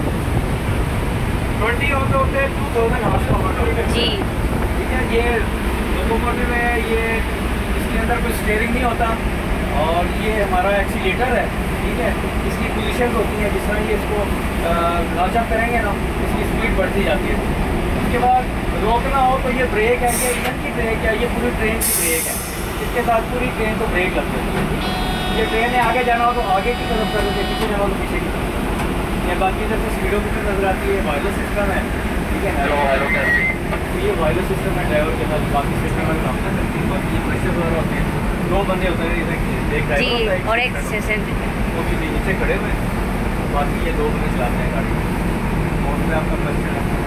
twenty और तो होते टू थाउजेंड हाउस जी ठीक है। ये लोकोमोटिव है, ये इसके अंदर कोई स्टीयरिंग नहीं होता और ये हमारा एक्सीलेटर है ठीक है। इसकी पोजीशन होती है, जिस तरह ये इसको लॉन्च अप करेंगे ना इसकी स्पीड बढ़ती जाती है। उसके बाद रोकना हो तो ये ब्रेक है, ये इंजन की ब्रेक है, ये पूरी ट्रेन की ब्रेक है। इसके साथ पूरी ट्रेन को ब्रेक लगती है। ये ट्रेन ने आगे जाना हो तो आगे की तरफ कर देते, पीछे जाना हो तो पीछे की तरफ। ये बाकी इधर से स्पीडोमीटर नजर आती है, वायरलेस सिस्टम है ठीक है। हेलो हेलो करते हैं तो ये वायरलेस सिस्टम है ड्राइवर के साथ, बाकी सिस्टम में काम कर सकती है। बाकी ये प्रेशर वगैरह होते हैं, दो बंदे होते हैं, एक ड्राइवर होता है और एक सेशन वो भी नीचे खड़े हुए हैं, बाकी ये दो बंदे चलाते हैं गाड़ी। और में आपका क्वेश्चन है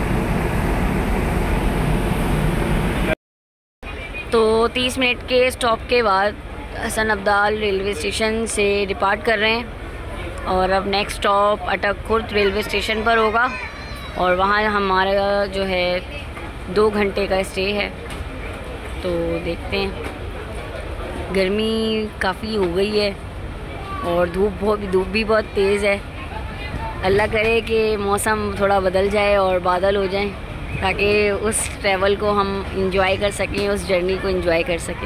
तो तीस मिनट के स्टॉप के बाद हसन अब्दाल रेलवे स्टेशन से डिपार्ट कर रहे हैं और अब नेक्स्ट स्टॉप अटक खुर्द रेलवे स्टेशन पर होगा और वहाँ हमारा जो है दो घंटे का स्टे है। तो देखते हैं, गर्मी काफ़ी हो गई है और धूप बहुत धूप भी बहुत तेज़ है। अल्लाह करे कि मौसम थोड़ा बदल जाए और बादल हो जाए ताकि उस ट्रैवल को हम इंजॉय कर सकें, उस जर्नी को इंजॉय कर सकें।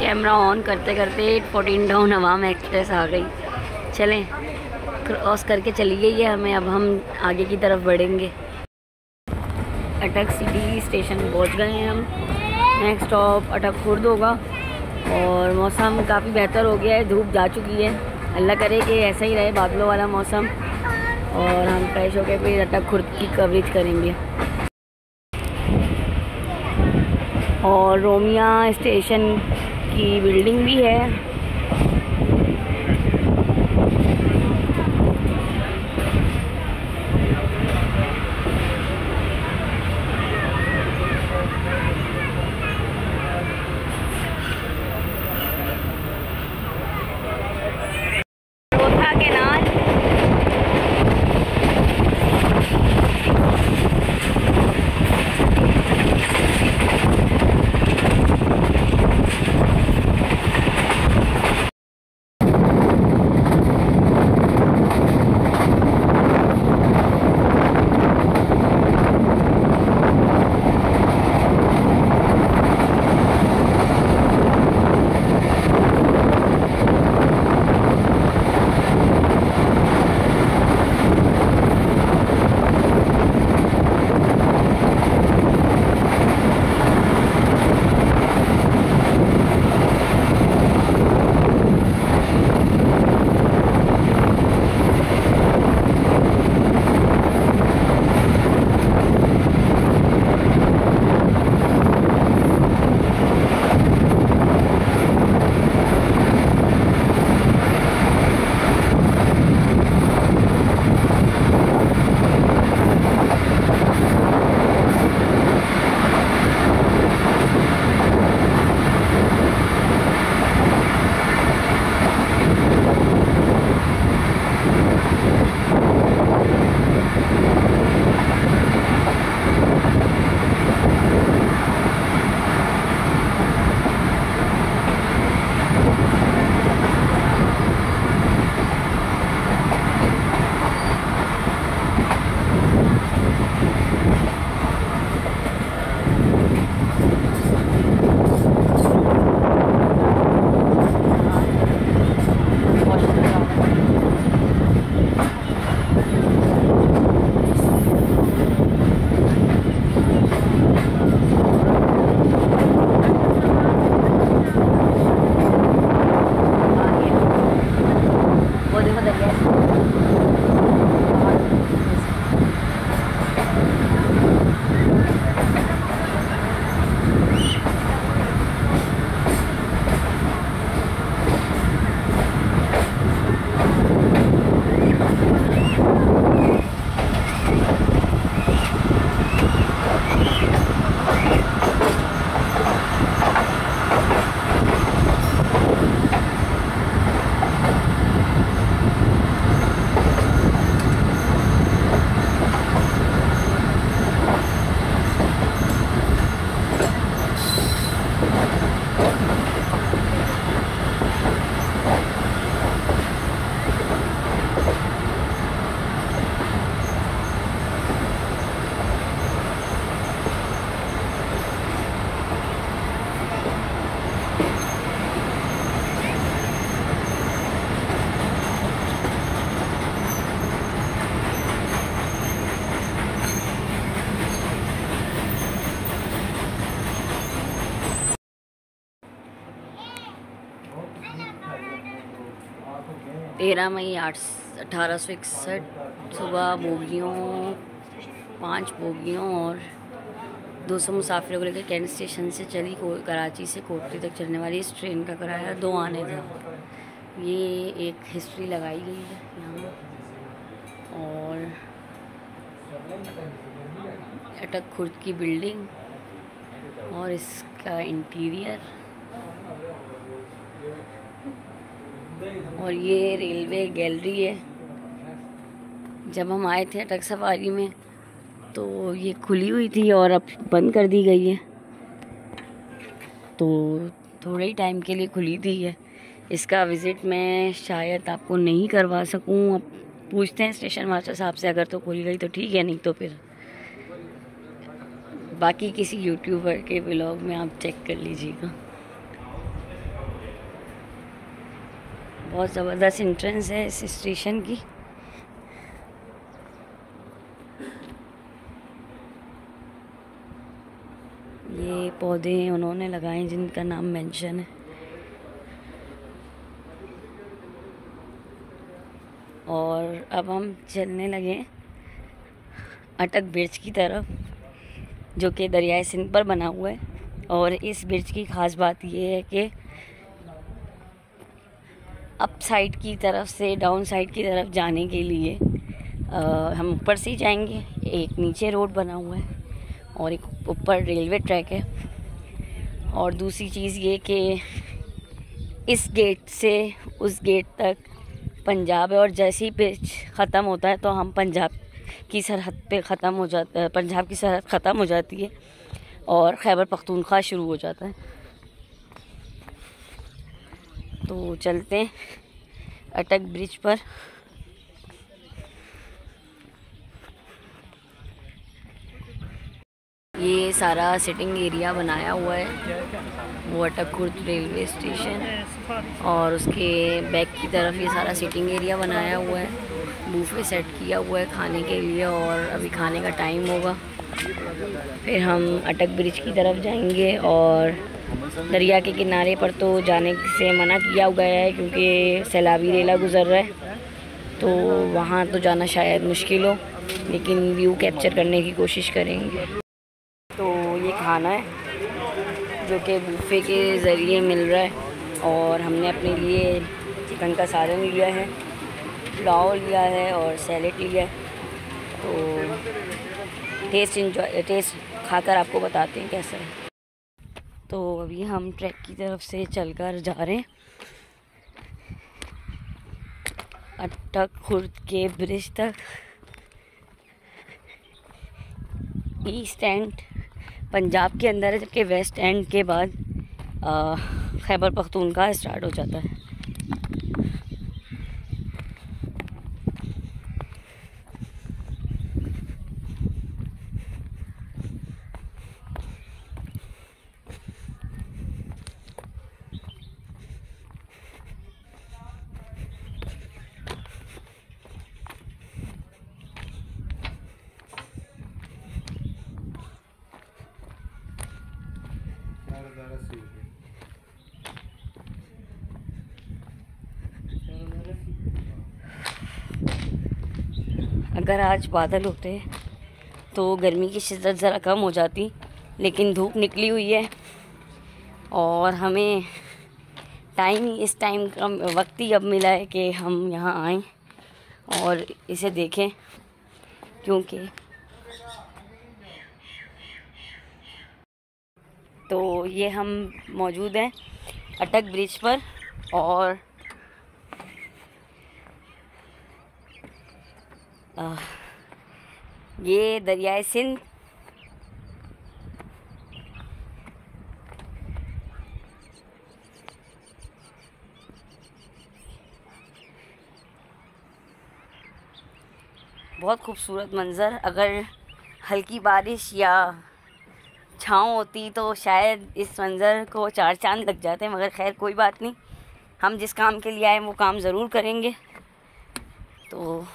कैमरा ऑन करते करते फोर्टीन डाउन हवा में एक्सप्रेस आ गई। चलें, क्रॉस करके चली गई है हमें, अब हम आगे की तरफ बढ़ेंगे। अटक सिटी स्टेशन पहुंच गए हैं हम। नेक्स्ट स्टॉप अटक खुर्द होगा और मौसम काफ़ी बेहतर हो गया है, धूप जा चुकी है। अल्लाह करे कि ऐसा ही रहे बादलों वाला मौसम और हम फ्रेश होकर फिर अटक खुर्द की कवरेज करेंगे। और रोमिया स्टेशन की बिल्डिंग भी है। तेरह मई आठ अठारह सौ इकसठ सुबह बोगियों पाँच बोगियों और दो सौ मुसाफिरों को लेकर कैंट स्टेशन से चली कराची से कोटली तक चलने वाली इस ट्रेन का किराया दो आने था। ये एक हिस्ट्री लगाई गई है यहाँ और अटक खुर्द की बिल्डिंग और इसका इंटीरियर और ये रेलवे गैलरी है। जब हम आए थे अटक सफारी में तो ये खुली हुई थी और अब बंद कर दी गई है, तो थोड़े ही टाइम के लिए खुली थी है। इसका विज़िट मैं शायद आपको नहीं करवा सकूं। अब पूछते हैं स्टेशन मास्टर साहब से, अगर तो खुल गई तो ठीक है, नहीं तो फिर बाकी किसी यूट्यूबर के व्लॉग में आप चेक कर लीजिएगा। बहुत ज़बरदस्त एंट्रेंस है इस स्टेशन की। ये पौधे उन्होंने लगाए हैं जिनका नाम मेंशन है। और अब हम चलने लगे अटक ब्रिज की तरफ, जो कि दरियाए सिंध पर बना हुआ है। और इस ब्रिज की ख़ास बात ये है कि अप साइड की तरफ से डाउन साइड की तरफ जाने के लिए आ, हम ऊपर से ही जाएंगे। एक नीचे रोड बना हुआ है और एक ऊपर रेलवे ट्रैक है। और दूसरी चीज़ ये कि इस गेट से उस गेट तक पंजाब है, और जैसे ही ब्रिज ख़त्म होता है तो हम पंजाब की सरहद पे ख़त्म हो जाता है, पंजाब की सरहद ख़त्म हो जाती है और खैबर पख्तूनख्वा शुरू हो जाता है। तो चलते हैं अटक ब्रिज पर। ये सारा सिटिंग एरिया बनाया हुआ है, वो अटक खुर्द रेलवे स्टेशन, और उसके बैक की तरफ ये सारा सिटिंग एरिया बनाया हुआ है। बूफे सेट किया हुआ है खाने के लिए, और अभी खाने का टाइम होगा। फिर हम अटक ब्रिज की तरफ जाएंगे। और दरिया के किनारे पर तो जाने से मना किया गया है क्योंकि सैलाबी रेला गुज़र रहा है, तो वहाँ तो जाना शायद मुश्किल हो, लेकिन व्यू कैप्चर करने की कोशिश करेंगे। तो ये खाना है जो कि बुफे के ज़रिए मिल रहा है, और हमने अपने लिए चिकन का सालन लिया है, पुलाव लिया है और सैलेड लिया है। तो टेस्ट इंजॉय टेस्ट खाकर आपको बताते हैं कैसा है। तो अभी हम ट्रैक की तरफ से चलकर जा रहे हैं अटक खुर्द के ब्रिज तक। ईस्ट एंड पंजाब के अंदर है, जबकि वेस्ट एंड के बाद खैबर पख्तूनख्वा स्टार्ट हो जाता है। अगर आज बादल होते तो गर्मी की शिद्दत ज़रा कम हो जाती, लेकिन धूप निकली हुई है और हमें टाइम इस टाइम का वक्त ही अब मिला है कि हम यहाँ आएँ और इसे देखें, क्योंकि तो ये हम मौजूद हैं अटक ब्रिज पर। और आ, ये दरियाए सिंध बहुत खूबसूरत मंज़र। अगर हल्की बारिश या छाँव होती तो शायद इस मंज़र को चार चांद लग जाते, मगर खैर कोई बात नहीं, हम जिस काम के लिए आए वो काम ज़रूर करेंगे। तो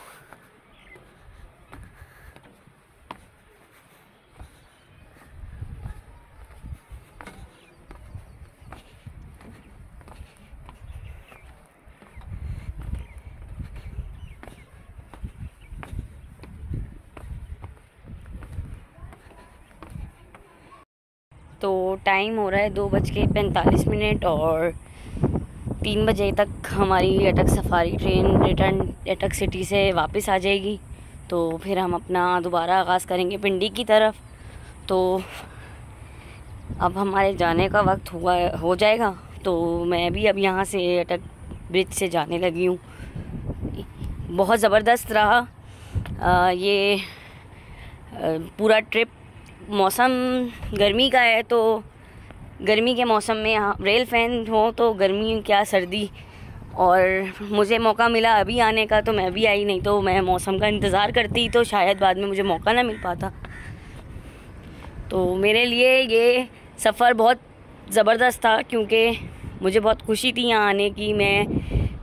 तो टाइम हो रहा है दो बज के पैंतालीस मिनट और तीन बजे तक हमारी Attock safari train return Attock city से वापस आ जाएगी। तो फिर हम अपना दोबारा आगाज़ करेंगे पिंडी की तरफ। तो अब हमारे जाने का वक्त हुआ हो जाएगा, तो मैं भी अब यहाँ से अटक ब्रिज से जाने लगी हूँ। बहुत ज़बरदस्त रहा आ, ये आ, पूरा ट्रिप। मौसम गर्मी का है, तो गर्मी के मौसम में यहाँ रेल फैन हो तो गर्मी क्या सर्दी, और मुझे मौका मिला अभी आने का तो मैं भी आई, नहीं तो मैं मौसम का इंतज़ार करती तो शायद बाद में मुझे मौका ना मिल पाता। तो मेरे लिए ये सफ़र बहुत ज़बरदस्त था, क्योंकि मुझे बहुत खुशी थी यहाँ आने की। मैं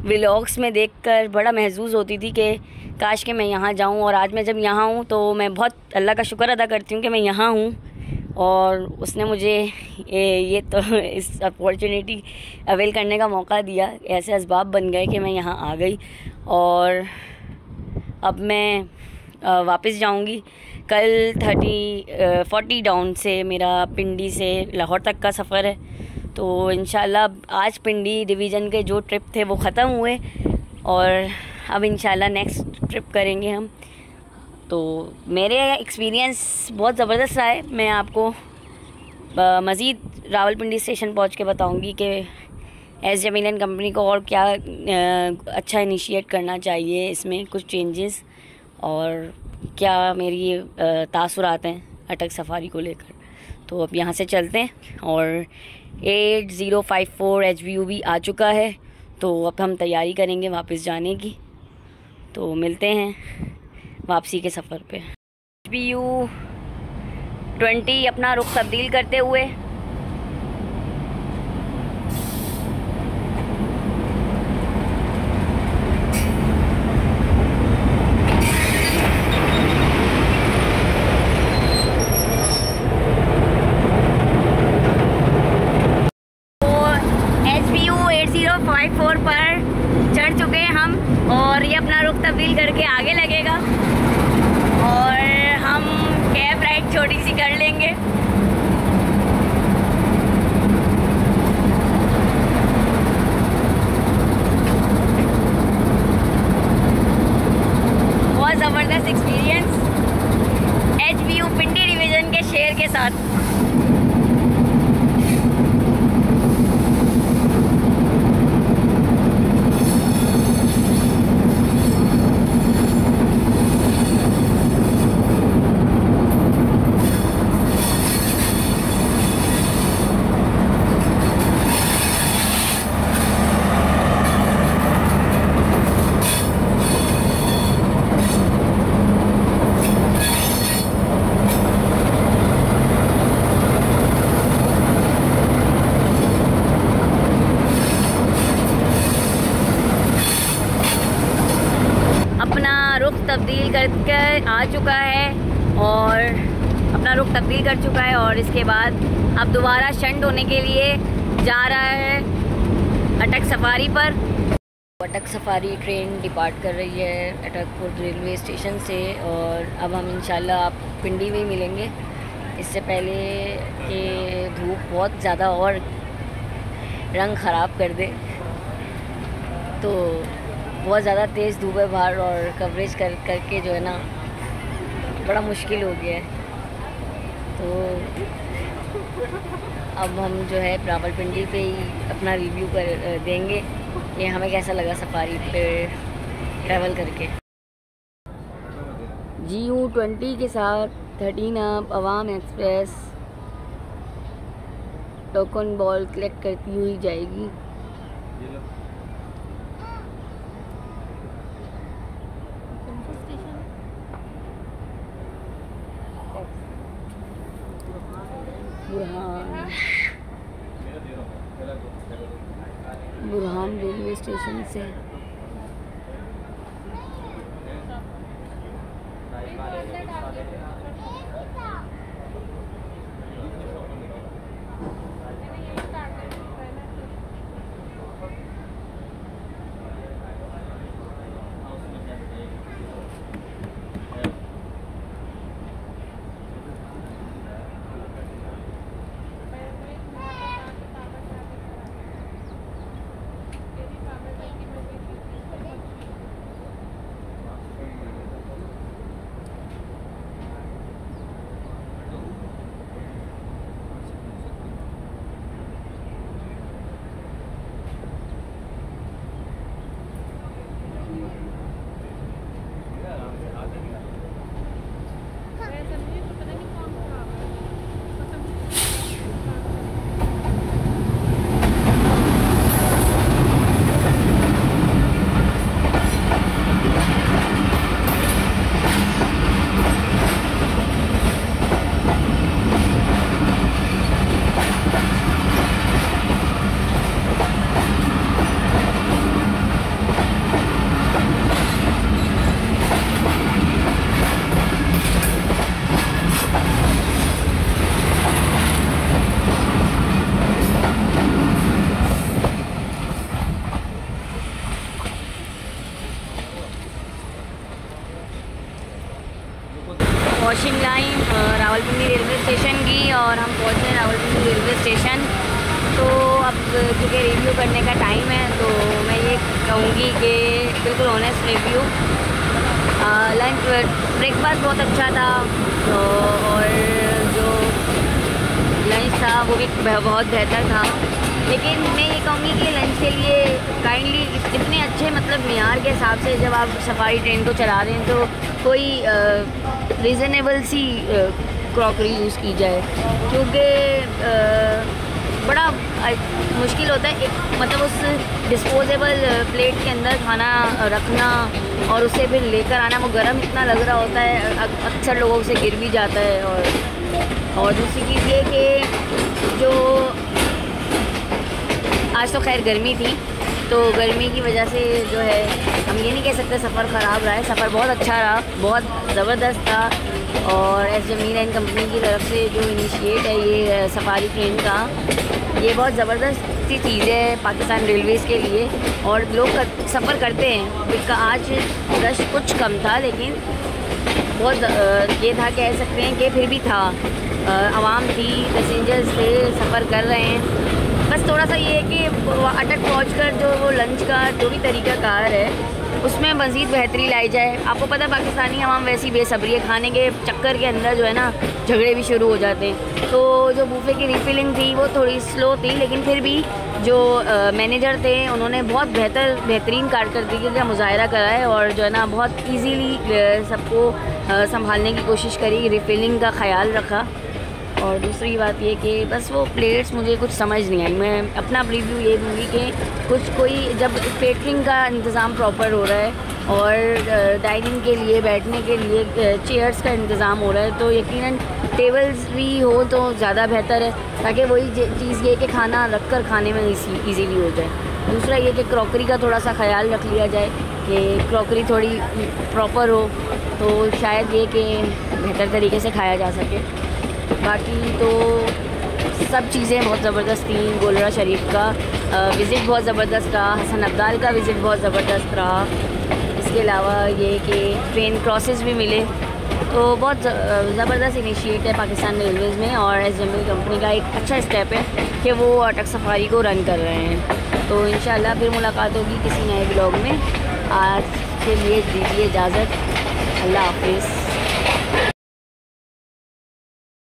व्लॉग्स में देखकर बड़ा महसूस होती थी कि काश कि मैं यहाँ जाऊँ। और आज मैं जब यहाँ हूँ तो मैं बहुत अल्लाह का शुक्र अदा करती हूँ कि मैं यहाँ हूँ और उसने मुझे ये, ये तो इस अपॉर्चुनिटी अवेल करने का मौका दिया। ऐसे असबाब बन गए कि मैं यहाँ आ गई और अब मैं वापस जाऊँगी। कल थर्टी फोर्टी डाउन से मेरा पिंडी से लाहौर तक का सफ़र है, तो इंशाल्लाह आज पिंडी डिवीज़न के जो ट्रिप थे वो ख़त्म हुए और अब इंशाल्लाह नेक्स्ट ट्रिप करेंगे हम। तो मेरे एक्सपीरियंस बहुत ज़बरदस्त रहा है। मैं आपको मज़ीद रावलपिंडी स्टेशन पहुंच के बताऊंगी कि एस जमील एंड कंपनी को और क्या अच्छा इनिशिएट करना चाहिए, इसमें कुछ चेंजेस और क्या मेरी तासुरात हैं अटक सफारी को लेकर। तो अब यहाँ से चलते हैं और eight zero five four H V U भी आ चुका है, तो अब हम तैयारी करेंगे वापस जाने की। तो मिलते हैं वापसी के सफ़र पे। एच वी यू ट्वेंटी अपना रुख तब्दील करते हुए फोर पर चढ़ चुके हैं हम और ये अपना रुख तब्दील करके आगे लगेगा और हम कैब राइड छोटी सी कर लेंगे। बहुत ज़बरदस्त experience H V U Pindi division के शेर के साथ। तब्दील करके आ चुका है और अपना रुख तब्दील कर चुका है और इसके बाद अब दोबारा शंट होने के लिए जा रहा है अटक सफारी पर। अटक सफारी ट्रेन डिपार्ट कर रही है अटकपुर रेलवे स्टेशन से और अब हम इंशाल्लाह आप पिंडी में ही मिलेंगे। इससे पहले कि धूप बहुत ज़्यादा और रंग ख़राब कर दे, तो बहुत ज़्यादा तेज़ धूप है बाहर और कवरेज कर करके जो है ना बड़ा मुश्किल हो गया है। तो अब हम जो है रावलपिंडी पे ही अपना रिव्यू कर देंगे कि हमें कैसा लगा सफारी पे ट्रैवल करके। जी यू ट्वेंटी के साथ थर्टीन अब अवाम एक्सप्रेस टोकन बॉल कलेक्ट करती हुई जाएगी। बुरहान बुरहान रेलवे स्टेशन से crossing line Rawalpindi railway station की और हम पहुँचे रावलपिंडी रेलवे स्टेशन। तो अब क्योंकि रिव्यू करने का टाइम है तो मैं ये कहूँगी कि बिल्कुल ऑनेस्ट रिव्यू। लंच ब्रेकफास्ट बहुत अच्छा था तो और जो लंच था वो भी बहुत बेहतर था, लेकिन मैं ये कहूँगी कि लंच के लिए काइंडली इतने अच्छे मतलब मियार के हिसाब से जब आप सफारी ट्रेन को चला रहे हैं तो कोई रीज़नेबल सी क्रॉकरी यूज़ की जाए, क्योंकि बड़ा मुश्किल होता है एक मतलब उस डिस्पोजेबल प्लेट के अंदर खाना रखना और उसे फिर लेकर आना। वो गर्म इतना लग रहा होता है, अक्सर लोगों से गिर भी जाता है। और और दूसरी चीज़ ये कि जो आज तो खैर गर्मी थी तो गर्मी की वजह से जो है हम ये नहीं कह सकते सफ़र ख़राब रहा है। सफ़र बहुत अच्छा रहा, बहुत ज़बरदस्त था। और एस जमील एंड कंपनी की तरफ से जो इनिशिएट है ये सफारी ट्रेन का, ये बहुत ज़बरदस्त सी चीज़ है पाकिस्तान रेलवेज़ के लिए। और लोग कर, सफ़र करते हैं। इसका आज रश कुछ कम था, लेकिन बहुत ये था कह सकते हैं कि फिर भी था, आवाम थी, पैसेंजर्स थे, सफ़र कर रहे हैं। बस थोड़ा सा ये है कि अटक पहुँच कर जो वो लंच का जो भी तरीक़ाकार है उसमें मज़ीद बेहतरी लाई जाए। आपको पता है पाकिस्तानी आवाम वैसी बेसब्री है, खाने के चक्कर के अंदर जो है ना झगड़े भी शुरू हो जाते हैं। तो जो बूफे की रिफ़िलिंग थी वो थोड़ी स्लो थी, लेकिन फिर भी जो मैनेजर थे उन्होंने बहुत बेहतर बेहतरीन कारकर्दगी का मुजाहरा करा है और जो है ना बहुत ईजीली सबको संभालने की कोशिश करी, रिफ़िलिंग का ख्याल रखा। और दूसरी बात ये कि बस वो प्लेट्स मुझे कुछ समझ नहीं आई। मैं अपना रिव्यू ये दूँगी कि कुछ कोई जब केटरिंग का इंतज़ाम प्रॉपर हो रहा है और डाइनिंग के लिए बैठने के लिए चेयर्स का इंतज़ाम हो रहा है तो यकीनन टेबल्स भी हो तो ज़्यादा बेहतर है, ताकि वही चीज़ ये कि खाना रख कर खाने में ईजीली हो जाए। दूसरा ये कि क्रॉकरी का थोड़ा सा ख्याल रख लिया जाए कि क्रॉकरी थोड़ी प्रॉपर हो तो शायद ये कि बेहतर तरीके से खाया जा सके। बाकी तो सब चीज़ें बहुत ज़बरदस्त थी। गोलरा शरीफ का विज़िट बहुत ज़बरदस्त रहा, हसन अब्दाल का विज़िट बहुत ज़बरदस्त रहा। इसके अलावा ये कि ट्रेन क्रॉसेस भी मिले, तो बहुत ज़बरदस्त इनिशिएट है पाकिस्तान रेलवेज़ में और एस जमील कंपनी का एक अच्छा स्टेप है कि वो अटक सफारी को रन कर रहे हैं। तो इंशाल्लाह फिर मुलाकात होगी किसी नए ब्लॉग में। आज के लिए दीजिए इजाज़त, अल्लाह हाफिज़।